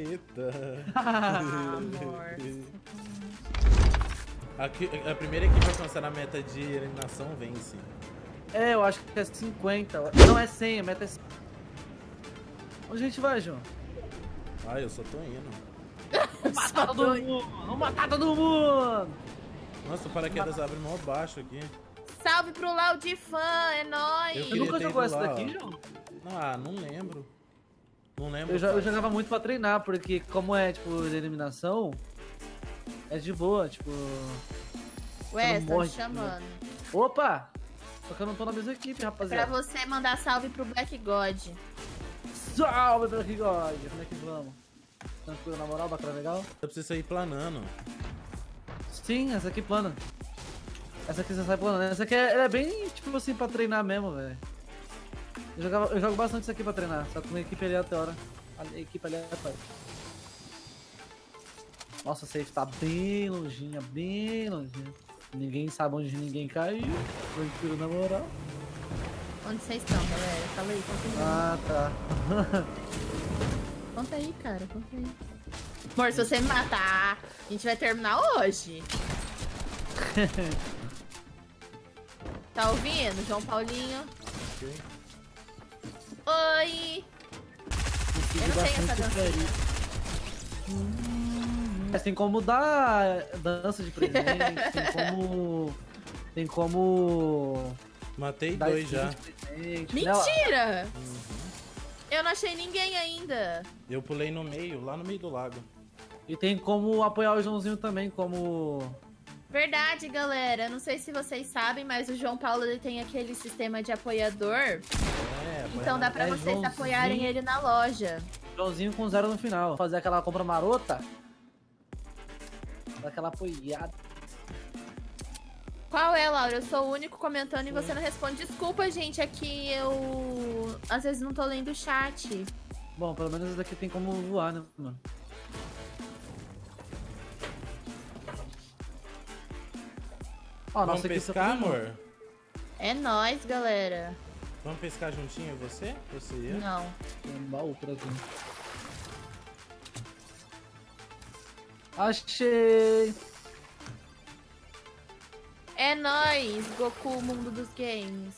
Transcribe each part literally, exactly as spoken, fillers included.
Eita. Amor. Aqui, a primeira equipe a alcançar na meta de eliminação vence. É, eu acho que é cinquenta. Não, é cem, a meta é cem. Onde a gente vai, João? Ah, eu só tô indo. Vamos matar todo mundo! Vamos matar todo mundo! Nossa, o paraquedas abre mó baixo aqui. Salve pro Laudifan, é nóis. Eu Você queria nunca ter jogou ido essa lá, daqui, ó. João? Ah, não lembro. Não lembro. Eu, já, eu quase. jogava muito pra treinar, porque como é, tipo, de eliminação, é de boa, tipo... Ué, não tá morre, te chamando. Opa! Só que eu não tô na mesma equipe, Pra rapaziada. você mandar salve pro Black God. Salve, Black God! Como é que vamos? Tranquilo, na moral, bacana, legal? Eu preciso sair planando. Sim, essa aqui plana. Essa aqui você sai planando. Essa aqui é, ela é bem, tipo assim, pra treinar mesmo, velho. Eu, jogava- eu jogo bastante isso aqui pra treinar, só com a equipe aleatória. A equipe aleatória. Nossa, a safe tá bem longinha, bem longinha. Ninguém sabe onde ninguém caiu. Tranquilo, na moral. Onde vocês estão, galera? Fala aí, conta aí. Ah, tá. Conta aí, cara, conta aí. Amor, se você me matar, a gente vai terminar hoje. Tá ouvindo, João Paulinho? Ok. Oi! Eu não tenho essa dancinha. Mas tem como dar dança de presente, tem como... Tem como... Matei dar dois skin já. de presente. Mentira! Uhum. Eu não achei ninguém ainda. Eu pulei no meio, lá no meio do lago. E tem como apoiar o Joãozinho também, como... Verdade, galera. Não sei se vocês sabem, mas o João Paulo ele tem aquele sistema de apoiador. É, Então dá pra É, vocês Joãozinho. apoiarem ele na loja. Joãozinho com zero no final. Fazer aquela compra marota. Dar aquela apoiada. Qual é, Laura? Eu sou o único comentando e você não responde. Desculpa, gente, aqui eu... Às vezes não tô lendo o chat. Bom, pelo menos esse daqui tem como voar, né, mano? Ó, Vamos nossa equipe tá pescar, tudo junto. amor? É nóis, galera. Vamos pescar juntinho, você? Você e eu? Não. Tem um baú por aqui. Achei! É nóis, Goku, mundo dos games.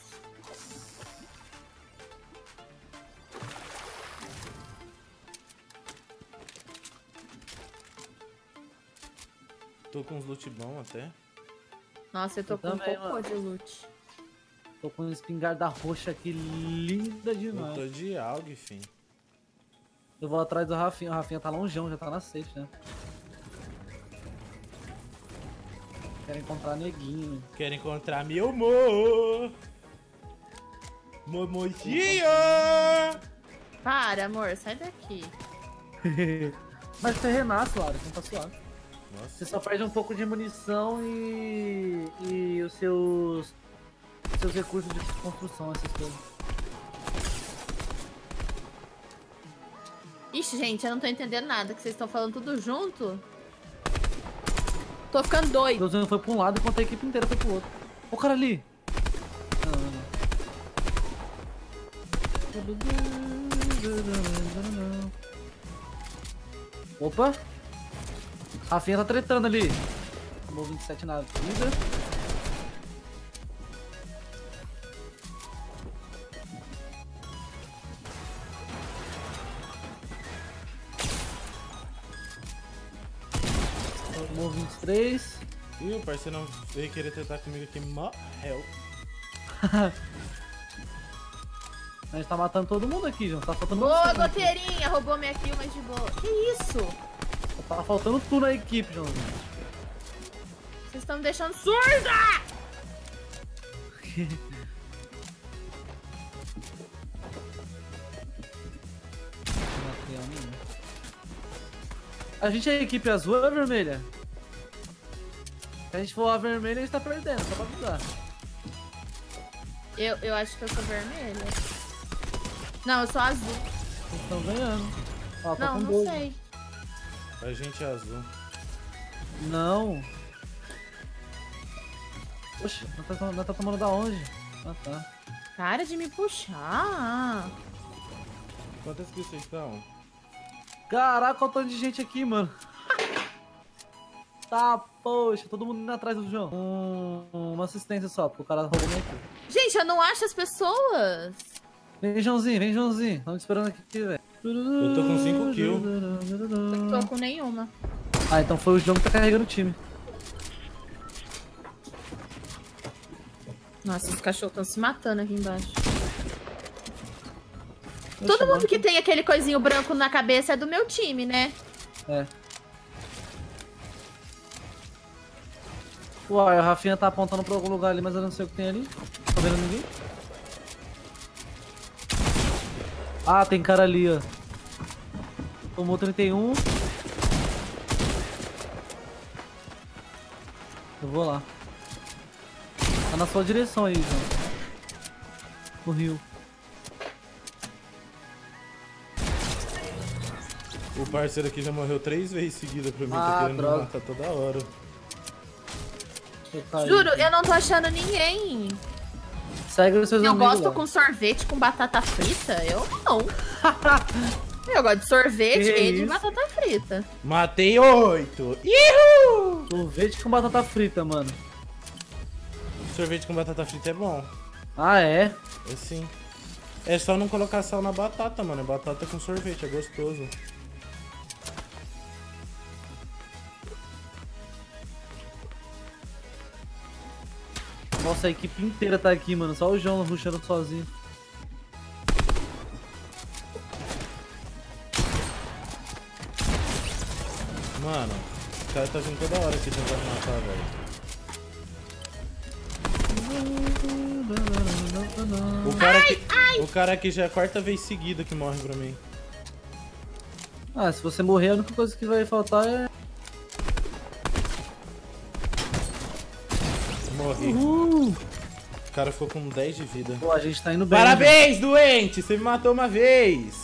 Tô com uns loot bom até. Nossa, eu tô Eu com um também, cocô mano. de loot. Tô com uma espingarda roxa aqui, linda Eu demais. tô de algo, enfim. Eu vou atrás do Rafinha, o Rafinha tá longeão, já tá na safe, né? Quero encontrar neguinho. Quero encontrar meu amor. Momozinho! Para, amor, sai daqui. Mas você renasce, Laura, então tá suave. Nossa. Você só perde um pouco de munição e. e os seus. seus recursos de construção, essas coisas. Ixi, gente, eu não tô entendendo nada, que vocês estão falando tudo junto. Tô ficando doido. O Joãozinho foi pra um lado enquanto a equipe inteira foi pro outro. Ó o cara ali! Não, não, não. Opa! Rafinha tá tretando ali. Tomou vinte e sete na vida. Tomou vinte e três. Ih, o parceiro não veio querer tentar comigo aqui. Morreu. A gente tá matando todo mundo aqui, João. Tá faltando Boa, você, né? goteirinha, roubou minha kill, mas de boa. Que isso? Tá faltando tu na equipe, João. Vocês estão me deixando surda! A gente é a equipe azul ou a vermelha? Se a gente for a vermelha, a gente tá perdendo, só pra avisar. Eu, eu acho que eu sou vermelha. Não, eu sou azul. Vocês estão ganhando. Ó, tá Não, com não doze. sei. A gente é azul. Não. Oxe, não tá, não tá tomando da onde? Ah, tá. Para de me puxar. Quantas kills vocês estão? Caraca, olha o tanto de gente aqui, mano. Tá, poxa, todo mundo indo atrás do João. Um, uma assistência só, porque o cara roubou meu kill. Gente, eu não acho as pessoas. Vem, Joãozinho, vem, Joãozinho. Estamos esperando aqui, velho. Eu tô com cinco kills. Não tô com nenhuma. Ah, então foi o João que tá carregando o time. Nossa, os cachorros estão se matando aqui embaixo. Oxe, Todo mundo mano. que tem aquele coisinho branco na cabeça é do meu time, né? É. Uai, a Rafinha tá apontando pra algum lugar ali, mas eu não sei o que tem ali. Tá vendo ninguém? Ah, tem cara ali, ó. Tomou trinta e um. Eu vou lá. Tá na sua direção aí, João. No rio. O parceiro aqui já morreu três vezes seguida pra mim, Ah, tá querendo droga. me matar toda hora. Eu caí. Juro, eu não tô achando ninguém. Segue os seus Eu amigos gosto lá. com sorvete com batata frita? Eu não. Eu gosto de sorvete Que e de isso? batata frita. Matei oito! Ihu! Sorvete com batata frita, mano. Sorvete com batata frita é bom. Ah, é? É sim. É só não colocar sal na batata, mano. É batata com sorvete, é gostoso. Nossa, a equipe inteira tá aqui, mano. Só o João rushando sozinho. Mano, o cara tá vindo toda hora aqui tentando matar, velho. O cara, aqui, o cara aqui já é a quarta vez seguida que morre pra mim. Ah, se você morrer, a única coisa que vai faltar é... Morri. Uh! O cara ficou com dez de vida. Pô, a gente tá indo bem. Parabéns, doente! Você me matou uma vez!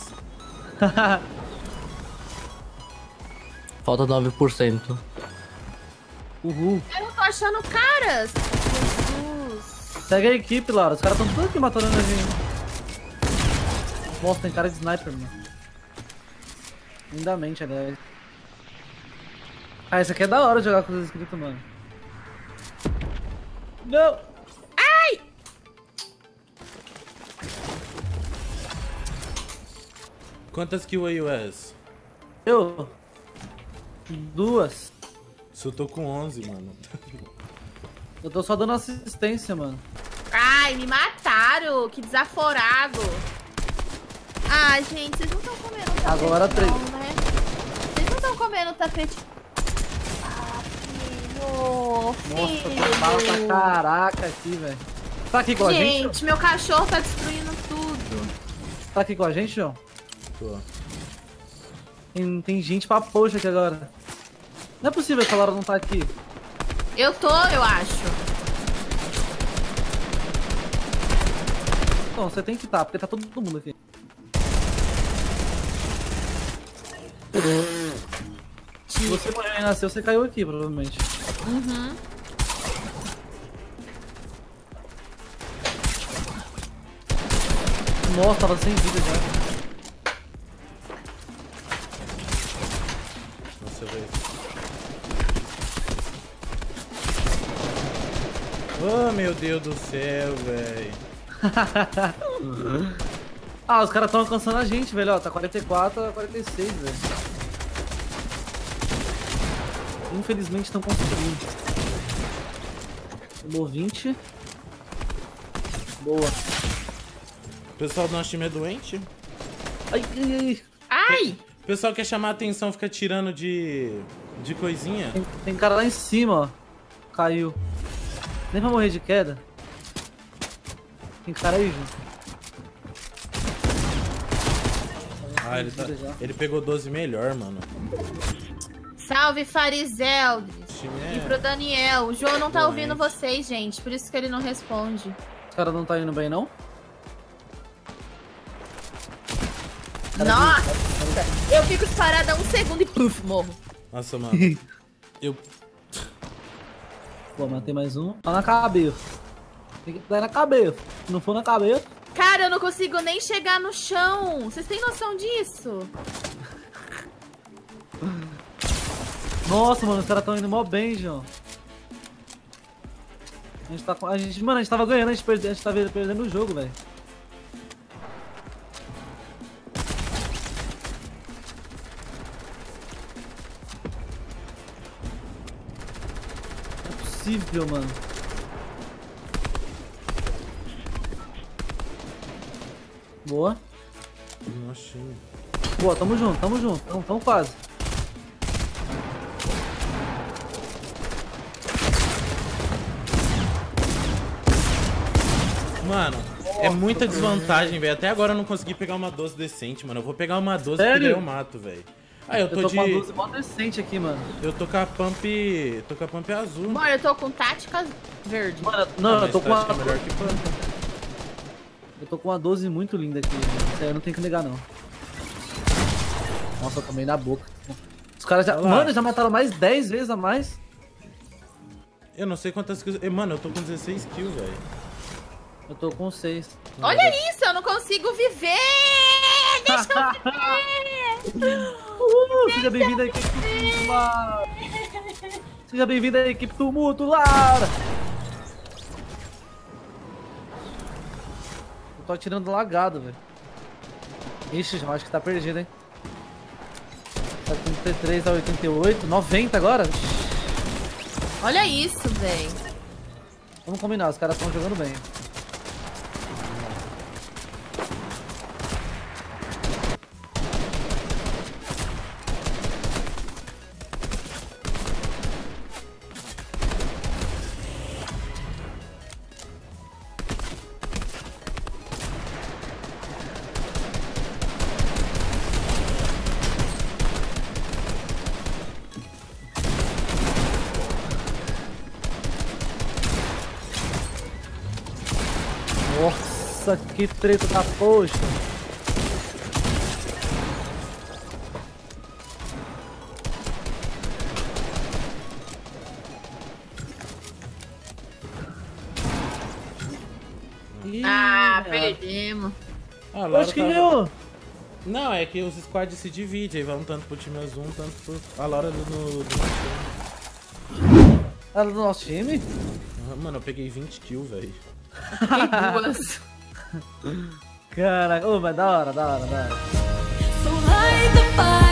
Falta nove por cento. Uhul. Eu não tô achando caras. Jesus. Segue a equipe, Laura. Os caras tão tudo aqui matando a gente. Nossa, tem cara de sniper, mano. Lindamente, aliás. Ah, isso aqui é da hora de jogar com os inscritos, mano. Não! Quantas kills aí, Wes? Eu? Duas. Se eu tô com onze, mano. Eu tô só dando assistência, mano. Ai, me mataram. Que desaforado. Ah, gente, vocês não estão comendo tapete, Agora não, três. né? Vocês não estão comendo tapete. Ah, filho. Nossa, Filho. tem bala pra caraca aqui, velho. Tá aqui com a gente? Gente, meu cachorro tá destruindo tudo. Tá aqui com a gente, João? Tô. Tem, tem gente pra poxa aqui agora. Não é possível que a Laura não tá aqui. Eu tô, eu acho. Não, você tem que estar, porque tá todo mundo aqui. Se você morreu e nasceu, você caiu aqui, provavelmente. Uhum. Nossa, tava sem vida já. Nossa, velho. Oh, meu Deus do céu, velho. Ah, os caras tão alcançando a gente, velho. Ó, tá quarenta e quatro a quarenta e seis, velho. Infelizmente estão conseguindo. Tomou vinte. Boa. O pessoal do nosso time é doente? Ai, ai, ai. Ai! O pessoal quer chamar a atenção, fica tirando de, de coisinha. Tem, tem cara lá em cima, ó. Caiu. Nem pra morrer de queda. Tem cara aí, gente. Ah, ele, tá, ele pegou doze melhor, mano. Salve, Farizeldes. O time E é... pro Daniel. O João não tá Doente. ouvindo vocês, gente. Por isso que ele não responde. Os caras não tá indo bem, não? Nossa! Eu fico parada um segundo e puf, morro. Nossa, mano. Eu... Pô, matei mais um. Tá na cabeça. Tem que dar na cabeça. Se não for na cabeça... Cara, eu não consigo nem chegar no chão. Vocês têm noção disso? Nossa, mano, os caras tão indo mó bem, João. A gente tá com... A gente, mano, a gente tava ganhando, a gente, perde... a gente tava perdendo o jogo, velho. Não é possível, mano. Boa. Nossa. Boa, tamo junto, tamo junto. Tamo, tamo quase. Mano, é muita desvantagem, velho. Até agora eu não consegui pegar uma doze decente, mano. Eu vou pegar uma doze Sério? porque daí eu mato, velho. Ah, eu tô, Eu tô de... com uma doze mó decente aqui, mano. Eu tô com a pump... Tô com a pump azul. Bom, eu tô com tática verde. Mano, não, Ah, eu tô mas com uma... tática é melhor que pump. Eu tô com uma doze muito linda aqui. Isso aí eu não tenho que negar, não. Nossa, eu tomei na boca. Os caras já... Olha lá. Mano, já mataram mais dez vezes a mais. Eu não sei quantas kills... Eh, Mano, eu tô com dezesseis kills, velho. Eu tô com seis. Olha isso, eu não consigo viver! Deixa eu viver! Uh, seja bem-vindo à equipe Tumulto, Lara! Seja bem-vindo à equipe Tumulto, Lara! Eu tô atirando lagado, velho. Ixi, já acho que tá perdido, hein? Tá trinta e três a oitenta e oito, noventa agora? Olha isso, velho. Vamos combinar, os caras estão jogando bem. Nossa, que treta da poxa. Ih, Ah, ah, perdemos. Ah, a Laura acho que tava- ganhou. Não, é que os squads se dividem, aí vão tanto pro time azul, tanto pro... A Laura do, do, do time. Ela do nosso time? Ah, Mano, eu peguei vinte kills, velho. Fiquei duas. Caraca, ô, mas da hora, da hora, da hora. So light the fire.